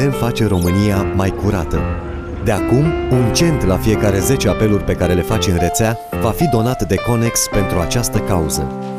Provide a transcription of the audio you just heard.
putem face România mai curată. De acum, un cent la fiecare 10 apeluri pe care le faci în rețea va fi donat de Connex pentru această cauză.